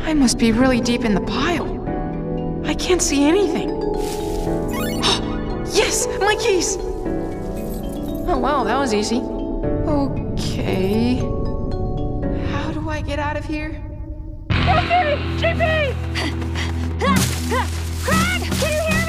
I must be really deep in the pile. I can't see anything. Yes! My keys! Oh wow, that was easy. Okay... How do I get out of here? GP! Craig! Can you hear